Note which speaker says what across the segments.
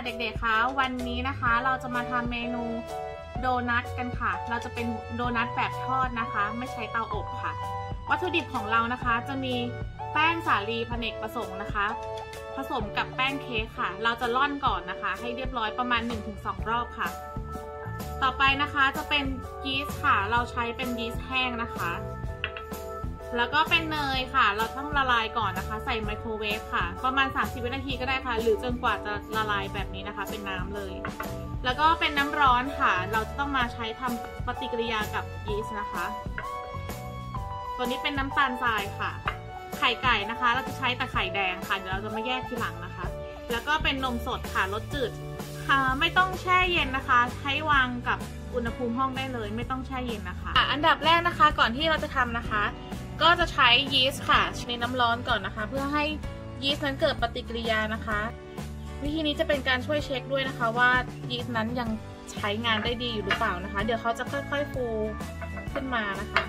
Speaker 1: เด็กๆคะวันนี้นะคะเราจะมาทำเมนูโดนัทกันค่ะเราจะเป็นโดนัทแบบทอดนะคะไม่ใช้เตาอบค่ะวัตถุดิบของเรานะคะจะมีแป้งสาลีพเนกประสงค์นะคะผสมกับแป้งเค้กค่ะเราจะร่อนก่อนนะคะให้เรียบร้อยประมาณ 1-2 รอบค่ะต่อไปนะคะจะเป็นยีสต์ค่ะเราใช้เป็นยีสต์แห้งนะคะแล้วก็เป็นเนยค่ะเราต้องละลายก่อนนะคะใส่ไมโครเวฟค่ะประมาณ30 วินาทีก็ได้ค่ะหรือจนกว่าจะละลายแบบนี้นะคะเป็นน้ำเลยแล้วก็เป็นน้ำร้อนค่ะเราจะต้องมาใช้ทำปฏิกิริยากับยีสต์นะคะตัวนี้เป็นน้ำตาลทรายค่ะไข่ไก่นะคะเราจะใช้แต่ไข่แดงค่ะเดี๋ยวเราจะมาแยกทีหลังนะคะแล้วก็เป็นนมสดค่ะรสจืดไม่ต้องแช่เย็นนะคะใช้วางกับอุณหภูมิห้องได้เลยไม่ต้องแช่เย็นนะคะอันดับแรกนะคะก่อนที่เราจะทำนะคะก็จะใช้ยีสต์ค่ะในน้ำร้อนก่อนนะคะเพื่อให้ยีสต์นั้นเกิดปฏิกิริยานะคะวิธีนี้จะเป็นการช่วยเช็คด้วยนะคะว่ายีสต์นั้นยังใช้งานได้ดีอยู่หรือเปล่านะคะเดี๋ยวเขาจะค่อยๆฟูขึ้นมานะคะ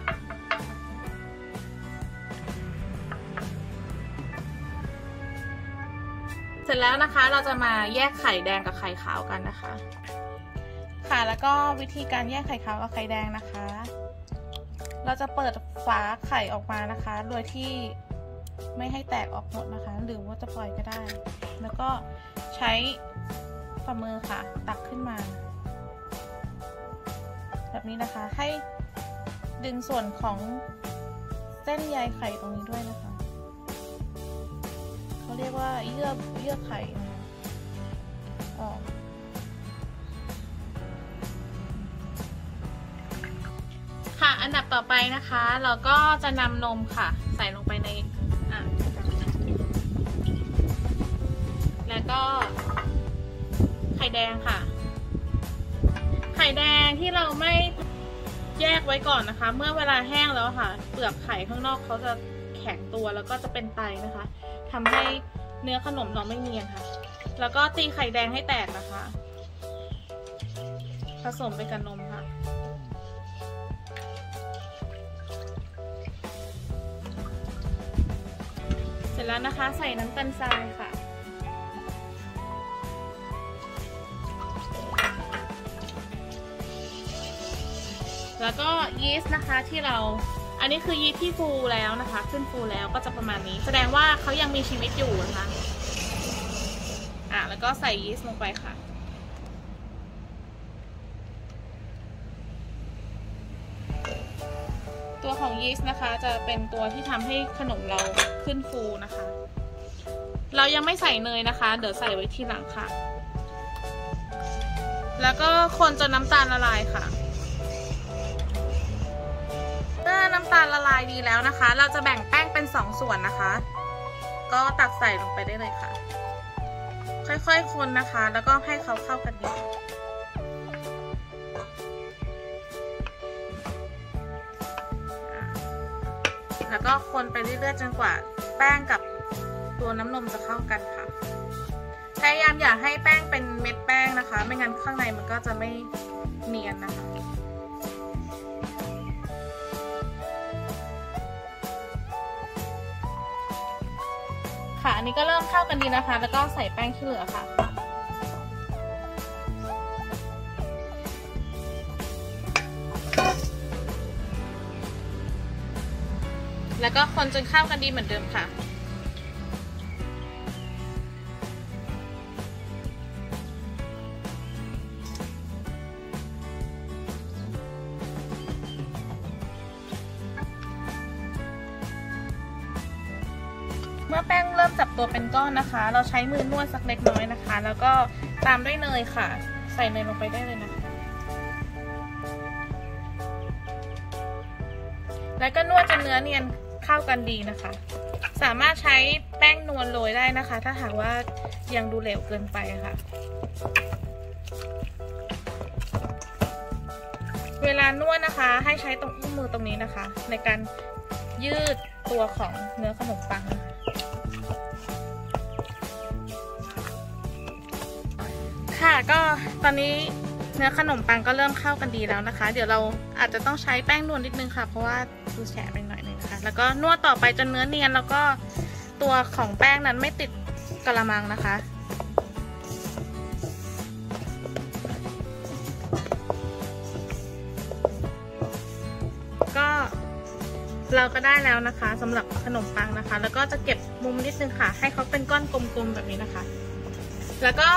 Speaker 1: เสร็จแล้วนะคะเราจะมาแยกไข่แดงกับไข่ขาวกันนะคะค่ะแล้วก็วิธีการแยกไข่ขาวกับไข่แดงนะคะเราจะเปิดฝาไข่ออกมานะคะโดยที่ไม่ให้แตกออกหมดนะคะหรือว่าจะปล่อยก็ได้แล้วก็ใช้ฝ่ามือค่ะตักขึ้นมาแบบนี้นะคะให้ดึงส่วนของเส้นใยไข่ตรงนี้ด้วยนะคะเขาเรียกว่าเยื่อไข่ออกค่ะอันดับต่อไปนะคะเราก็จะนำนมค่ะใส่ลงไปในแล้วก็ไข่แดงค่ะไข่แดงที่เราไม่แยกไว้ก่อนนะคะเมื่อเวลาแห้งแล้วค่ะเปลือกไข่ข้างนอกเขาจะแข็งตัวแล้วก็จะเป็นไตนะคะทำให้เนื้อขนมเราไม่เนียนค่ะแล้วก็ตีไข่แดงให้แตกนะคะผสมไปกับนมค่ะเสร็จแล้วนะคะใส่น้ำตาลทรายค่ะแล้วก็ยีสต์นะคะที่เราอันนี้คือยีสต์ที่ฟูแล้วนะคะขึ้นฟูแล้วก็จะประมาณนี้แสดงว่าเขายังมีชีวิตอยู่นะคะแล้วก็ใส่ยีสต์ลงไปค่ะตัวของยีสต์นะคะจะเป็นตัวที่ทำให้ขนมเราขึ้นฟูนะคะเรายังไม่ใส่เนยนะคะเดี๋ยวใส่ไว้ทีหลังค่ะแล้วก็คนจนน้ำตาลละลายค่ะเมื่อน้ำตาลละลายดีแล้วนะคะเราจะแบ่งแป้งเป็น2 ส่วนนะคะก็ตักใส่ลงไปได้เลยค่ะค่อยๆคนนะคะแล้วก็ให้เขาเข้ากันดีแล้วก็คนไปเรื่อยๆจนกว่าแป้งกับตัวน้ำนมจะเข้ากันค่ะพยายามอย่าให้แป้งเป็นเม็ดแป้งนะคะไม่งั้นข้างในมันก็จะไม่เนียนนะคะค่ะอันนี้ก็เริ่มเข้ากันดีนะคะแล้วก็ใส่แป้งที่เหลือค่ะแล้วก็คนจนเข้ากันดีเหมือนเดิมค่ะเมื่อแป้งเริ่มจับตัวเป็นก้อนนะคะเราใช้มือนวดสักเล็กน้อยนะคะแล้วก็ตามด้วยเนยค่ะใส่เนยลงไปได้เลยนะคะแล้วก็นวดจนเนื้อเนียนเข้ากันดีนะคะสามารถใช้แป้งนวลโรยได้นะคะถ้าหากว่ายังดูเหลวเกินไปค่ะเวลานวดนะคะให้ใช้ตรงอุ้งมือตรงนี้นะคะในการยืดตัวของเนื้อขนมปังนะคะค่ะก็ตอนนี้เนื้อขนมปังก็เริ่มเข้ากันดีแล้วนะคะเดี๋ยวเราอาจจะต้องใช้แป้งนวลนิดนึงค่ะเพราะว่าดูแฉะไปหน่อยนึงค่ะแล้วก็นวดต่อไปจนเนื้อเนียนแล้วก็ตัวของแป้งนั้นไม่ติดกะละมังนะคะเราก็ได้แล้วนะคะสำหรับขนมปังนะคะ แล้วก็จะเก็บมุมนิดนึงค่ะให้เขาเป็นก้อนกลมๆแบบนี้นะคะแล้วก็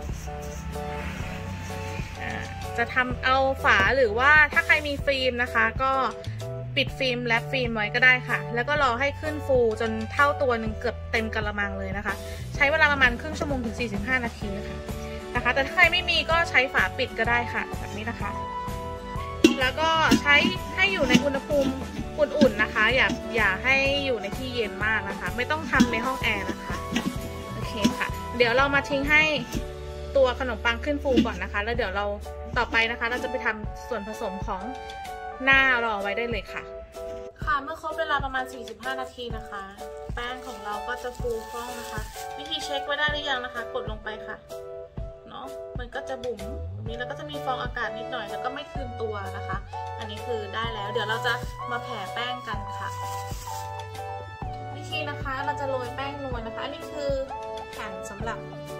Speaker 1: จะทำเอาฝาหรือว่าถ้าใครมีฟิล์มนะคะก็ปิดฟิล์มแรปฟิล์มไว้ก็ได้ค่ะแล้วก็รอให้ขึ้นฟูจนเท่าตัวหนึ่งเกือบเต็มกระมังเลยนะคะใช้เวลาประมาณครึ่งชั่วโมงถึง45 นาทีนะคะแต่ถ้าใครไม่มีก็ใช้ฝาปิดก็ได้ค่ะแบบนี้นะคะแล้วก็ใช้ให้อยู่ในอุณหภูมิอุ่นๆนะคะอย่าให้อยู่ในที่เย็นมากนะคะไม่ต้องทำในห้องแอร์นะคะโอเคค่ะเดี๋ยวเรามาทิ้งให้ตัวขนมปังขึ้นฟูก่อนนะคะแล้วเดี๋ยวเราต่อไปนะคะเราจะไปทำส่วนผสมของหน้ารอไว้ได้เลยค่ะค่ะเมื่อครบเวลาประมาณ45 นาทีนะคะแป้งของเราก็จะฟูฟ่องนะคะวิธีเช็คว่าได้หรือยังนะคะกดลงไปค่ะเนาะมันก็จะบุ๋มแบบนี้แล้วก็จะมีฟองอากาศนิดหน่อยแล้วก็ไม่คืนตัวนะคะอันนี้คือได้แล้วเดี๋ยวเราจะมาแผ่แป้งกันค่ะวิธีนะคะเราจะโรยแป้งนวลนะคะอันนี้คือแผ่นสำหรับ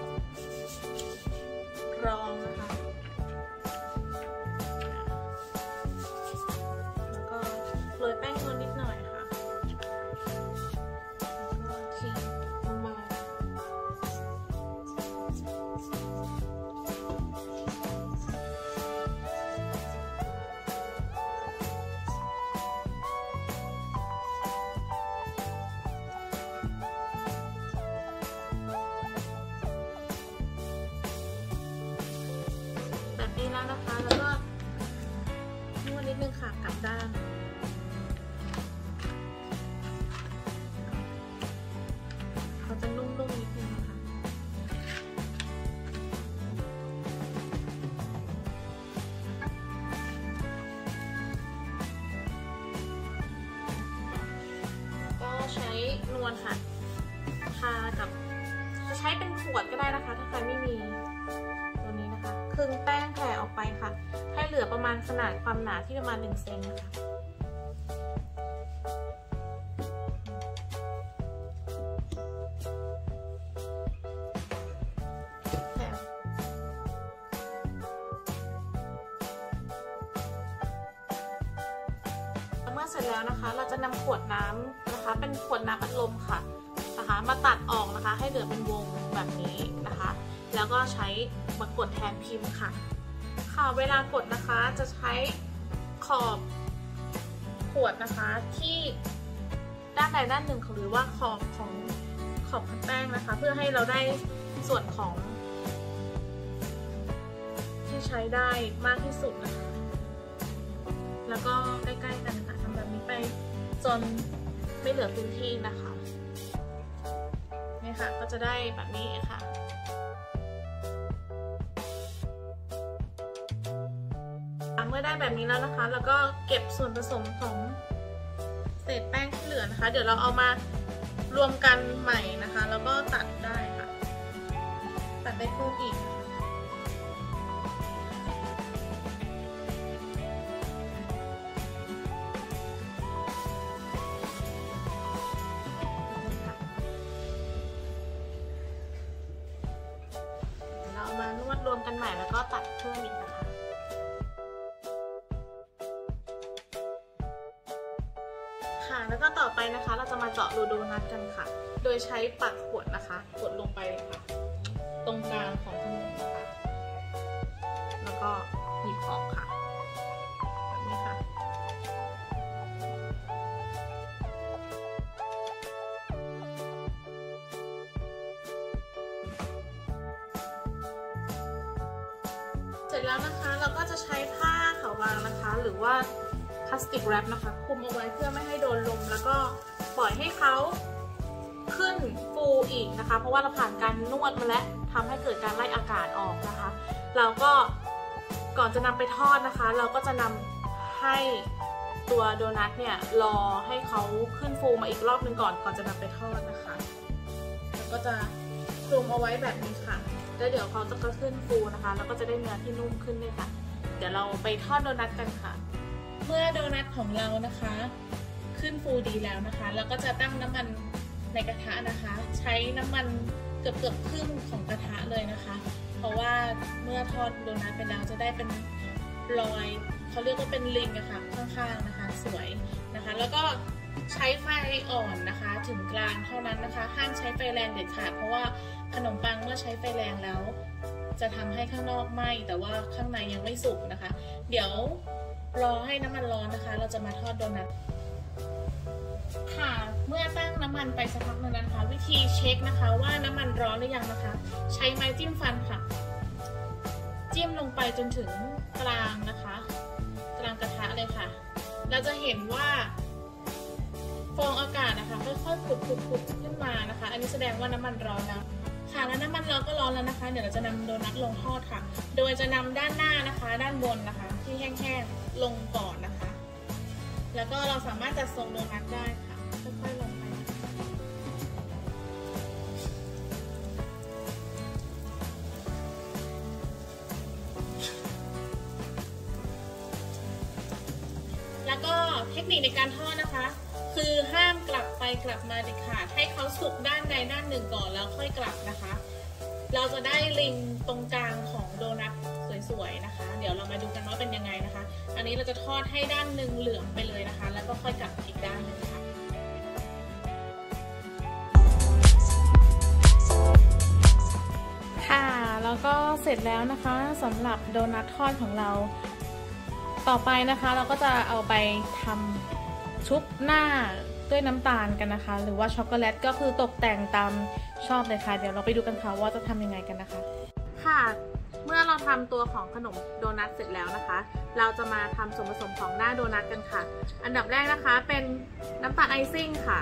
Speaker 1: รองนะคะแล้วก็โรยแป้งนวลนิดหน่อยค่ะแล้วก็ทิ้งลงมาแบบนี้แล้วนะคะแล้วก็นวดนิดนึงค่ะกลับด้านเขาจะนุ่มๆนิดนึงนะคะก็ใช้นวลค่ะทากับจะใช้เป็นขวดก็ได้นะคะถ้าใครไม่มีตัวนี้นะคะครึ่งแป้งแผ่ออกไปค่ะให้เหลือประมาณขนาดความหนาที่ประมาณ1 เซนนะคะเมื่อเสร็จแล้วนะคะเราจะนำขวดน้ำนะคะเป็นขวดน้ำอัดลมค่ะนะคะมาตัดออกนะคะให้เหลือเป็นวงแบบนี้นะคะแล้วก็ใช้มากดแทนพิมพ์ค่ะเวลากดนะคะจะใช้ขอบขวดนะคะที่ด้านใดด้านหนึ่งหรือว่าขอบแป้งนะคะเพื่อให้เราได้ส่วนของที่ใช้ได้มากที่สุดนะคะแล้วก็ใกล้ๆกันค่ะทำแบบนี้ไปจนไม่เหลือพื้นที่นะคะนี่ค่ะก็จะได้แบบนี้ค่ะเมื่อได้แบบนี้แล้วนะคะแล้วก็เก็บส่วนผสมของเศษแป้งที่เหลือนะคะเดี๋ยวเราเอามารวมกันใหม่นะคะแล้วก็ตัดได้ค่ะตัดได้เพิ่มอีกเรามานวดรวมกันใหม่แล้วก็ตัดเพิ่มอีกนะคะแล้วก็ต่อไปนะคะเราจะมาเจาะรูโดนัทกันค่ะโดยใช้ปากขวดนะคะกดลงไปเลยค่ะตรงกลางของขนมนะคะแล้วก็หยิบออกค่ะแบบนี้ค่ะเสร็จแล้วนะคะเราก็จะใช้ผ้าขาวบางนะคะหรือว่าพลาสติกแรปนะคะคลุมเอาไว้เพื่อไม่ให้โดนลมแล้วก็ปล่อยให้เขาขึ้นฟูอีกนะคะเพราะว่าเราผ่านการนวดมาแล้วทำให้เกิดการไล่อากาศออกนะคะเราก็ก่อนจะนำไปทอดนะคะเราก็จะนำให้ตัวโดนัทเนี่ยรอให้เขาขึ้นฟูมาอีกรอบนึงก่อนจะนำไปทอดนะคะแล้วก็จะคลุมเอาไว้แบบนี้ค่ะแล้วเดี๋ยวเขาจะขึ้นฟูนะคะแล้วก็จะได้เนื้อที่นุ่มขึ้นด้วยค่ะเดี๋ยวเราไปทอดโดนัทกันค่ะเมื่อโดนัทของเรานะคะขึ้นฟูดีแล้วนะคะแล้วก็จะตั้งน้ำมันในกระทะนะคะใช้น้ำมันเกือบครึ่งของกระทะเลยนะคะเพราะว่าเมื่อทอดโดนัทไปแล้วจะได้เป็นรอยเขาเรียกว่าเป็นริงอะค่ะข้างๆนะคะสวยนะคะแล้วก็ใช้ไฟอ่อนนะคะถึงกลางเท่านั้นนะคะห้ามใช้ไฟแรงเด็ดขาดเพราะว่าขนมปังเมื่อใช้ไฟแรงแล้วจะทำให้ข้างนอกไหม้แต่ว่าข้างในยังไม่สุกนะคะเดี๋ยวรอให้น้ำมันร้อนนะคะเราจะมาทอดโดนัทค่ะเมื่อตั้งน้ำมันไปสักพักนึงนะคะวิธีเช็คนะคะว่าน้ำมันร้อนหรือยังนะคะใช้ไม้จิ้มฟันค่ะจิ้มลงไปจนถึงกลางนะคะกลางกระทะเลยค่ะเราจะเห็นว่าฟองอากาศนะคะค่อยๆผุดขึ้นมานะคะอันนี้แสดงว่าน้ำมันร้อนแล้วค่ะแล้วน้ำมันร้อนก็ร้อนแล้วนะคะเดี๋ยวเราจะนำโดนัทลงทอดค่ะโดยจะนำด้านหน้านะคะด้านบนนะคะที่แห้งๆลงก่อนนะคะแล้วก็เราสามารถจัดทรงโดนัทได้ค่ะค่อยๆลงไปแล้วก็เทคนิคในการทอดนะคะคือห้ามกลับไปกลับมาเด็ดขาดให้เขาสุกด้านใดด้านหนึ่งก่อนแล้วค่อยกลับนะคะเราจะได้ริงตรงกลางของโดนัทสวยๆนะคะเดี๋ยวเรามาดูกันว่าเป็นยังไงนะคะอันนี้เราจะทอดให้ด้านหนึ่งเหลืองไปเลยนะคะแล้วก็ค่อยกลับอีกด้านนึงค่ะค่ะแล้วก็เสร็จแล้วนะคะสำหรับโดนัททอดของเราต่อไปนะคะเราก็จะเอาไปทำชุบหน้าด้วยน้ำตาลกันนะคะหรือว่าช็อกโกแลตก็คือตกแต่งตามชอบเลยค่ะเดี๋ยวเราไปดูกันค่ะว่าจะทำยังไงกันนะคะค่ะเมื่อเราทำตัวของขนมโดนัทเสร็จแล้วนะคะเราจะมาทำส่วนผสมของหน้าโดนัทกันค่ะอันดับแรกนะคะเป็นน้ำตาลไอซิ่งค่ะ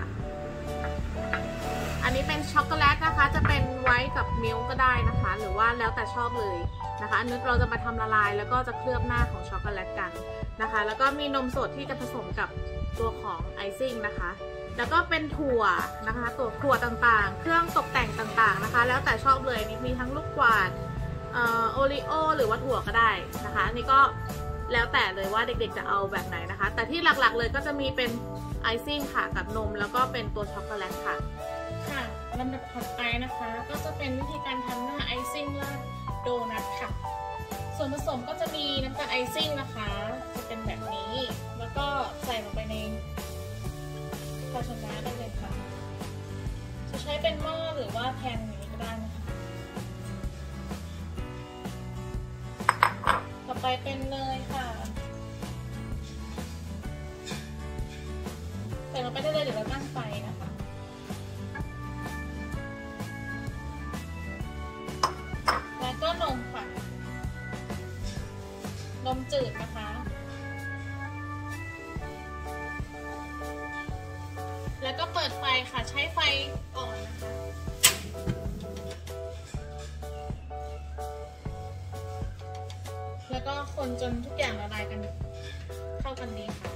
Speaker 1: อันนี้เป็นช็อกโกแลตนะคะจะเป็นไวท์กับมิลค์ก็ได้นะคะหรือว่าแล้วแต่ชอบเลยนะคะอันนี้เราจะมาทำละลายแล้วก็จะเคลือบหน้าของช็อกโกแลตกันนะคะแล้วก็มีนมสดที่จะผสมกับตัวของไอซิ่งนะคะแล้วก็เป็นถั่วนะคะถั่วต่างๆเครื่องตกแต่งต่างๆนะคะแล้วแต่ชอบเลยมีทั้งลูกกวาดโอริโอหรือว่าถั่วก็ได้นะคะอันนี้ก็แล้วแต่เลยว่าเด็กๆจะเอาแบบไหนนะคะแต่ที่หลักๆเลยก็จะมีเป็นไอซิ่งค่ะกับนมแล้วก็เป็นตัวช็อกโกแลตค่ะค่ะลำดับถัดไปนะคะก็จะเป็นวิธีการทำหน้าไอซิ่งราดโดนัทค่ะส่วนผสมก็จะมีน้ำตาลไอซิ่งนะคะจะเป็นแบบนี้แล้วก็ใส่ลงไปในภาชนะได้เลยค่ะจะใช้เป็นหม้อหรือว่าแพนนี้ก็ได้นะคะต่อไปเป็นเนยค่ะใส่ลงไปได้เลยเดี๋ยวเราตั้งไฟนะคะแล้วก็นมค่ะนมจืดนะคะแล้วก็เปิดไฟค่ะใช้ไฟอ่อนนะคะแล้วก็คนจนทุกอย่างละลายกันเข้ากันดีค่ะ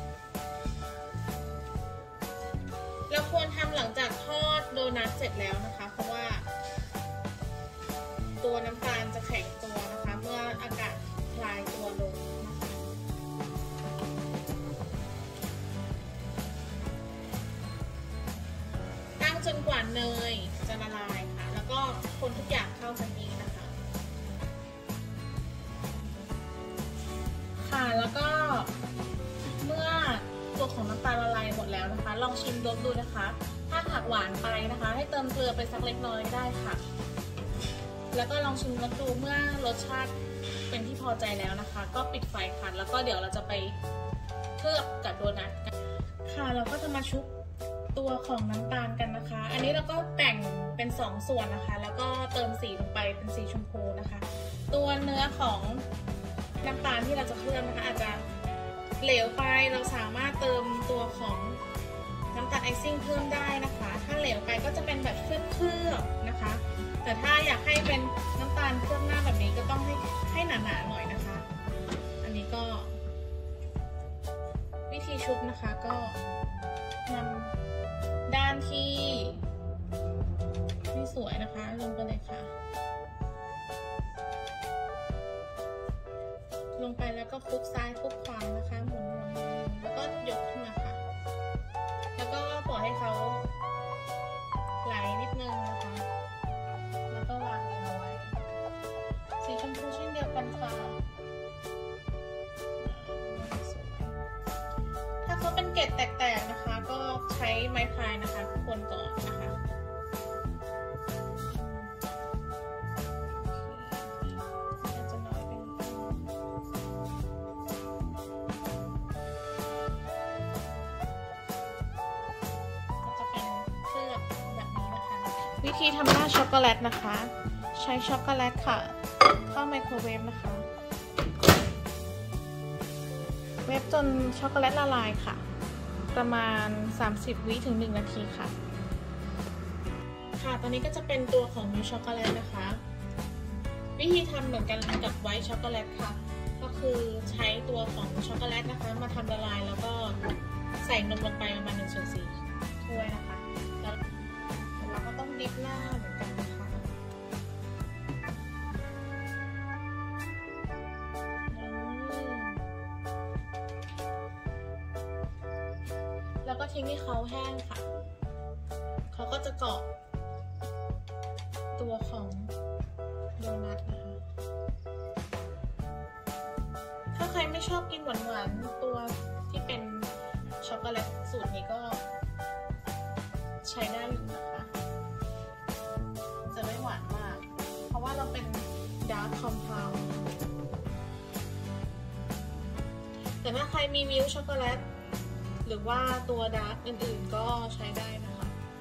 Speaker 1: เราควรทำหลังจากทอดโดนัทเสร็จแล้วนะคะเพราะว่าตัวน้ำตาลจะแข็งตัวนะคะเมื่ออากาศคลายตัวลงจนกว่าเนยจะละลายค่ะแล้วก็คนทุกอย่างเข้ากันดีนะคะค่ะแล้วก็เมื่อตัวของน้ำตาลละลายหมดแล้วนะคะลองชิมรสดูนะคะถ้าหากหวานไปนะคะให้เติมเกลือไปสักเล็กน้อยได้ค่ะแล้วก็ลองชิมรสดูเมื่อรสชาติเป็นที่พอใจแล้วนะคะก็ปิดไฟค่ะแล้วก็เดี๋ยวเราจะไปเคลือบกับโดนัทค่ะเราก็จะมาชุบตัวของน้ำตาลกันนะคะอันนี้เราก็แต่งเป็น2ส่วนนะคะแล้วก็เติมสีลงไปเป็นสีชมพูนะคะตัวเนื้อของน้ำตาลที่เราจะเคลือบนะคะอาจจะเหลวไปเราสามารถเติมตัวของน้ำตาลไอซิ่งเพิ่มได้นะคะถ้าเหลวไปก็จะเป็นแบบเคลือบๆนะคะแต่ถ้าอยากให้เป็นน้ำตาลเคลือบหน้าแบบนี้ก็ต้องให้หนาๆหน่อยนะคะอันนี้ก็วิธีชุบนะคะก็นำด้านที่ไม่สวยนะคะลงไปเลยค่ะลงไปแล้วก็คลุกซ้ายคลุกขวานะคะหมุนแล้วก็ยกขึ้นมาค่ะแล้วก็ปล่อยให้เขาไหลนิดนึงนะคะแล้วก็วางเอาไว้สีชมพูเช่นเดียวกันค่ะถ้าเขาเป็นเกล็ดแตกๆนะคะใช้ไม้พายนะคะคนก่อนนะคะจะน้อยเป็นก็จะเป็นเคลือบแบบนี้นะคะวิธีทำหน้าช็อกโกแลตนะคะใช้ช็อกโกแลตค่ะเข้าไมโครเวฟนะคะเวฟจนช็อกโกแลตละลายค่ะประมาณ30 วิถึง1 นาทีค่ะตอนนี้ก็จะเป็นตัวของมิลค์ช็อกโกแลตนะคะวิธีทำเหมือนกันกับไวท์ช็อกโกแลตค่ะก็คือใช้ตัวของช็อกโกแลตนะคะมาทำละลายแล้วก็ใส่นมลงไปประมาณ1/4 ถ้วยนะคะแล้วเราก็ต้องดิปหน้าเหมือนกันนะคะแล้วก็ทิ้งให้เขาแห้งค่ะเขาก็จะเกาะตัวของโดนัทนะคะถ้าใครไม่ชอบกินหวานๆตัวที่เป็นช็อกโกแลตสูตรนี้ก็ใช้ได้อยู่นะคะจะไม่หวานมากเพราะว่าเราเป็นดาร์กคอมเพลด์แต่ถ้าใครมีมิลค์ช็อกโกแลตหรือว่าตัวดาร์กอื่นๆก็ใช้ได้นะคะ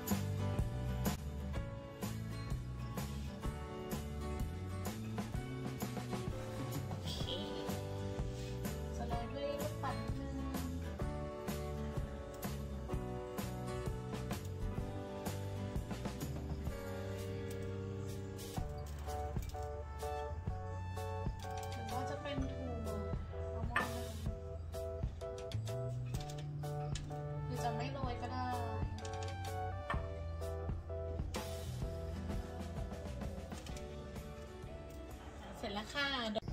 Speaker 1: จะไม่โรยก็ได้เสร็จแล้วค่ะ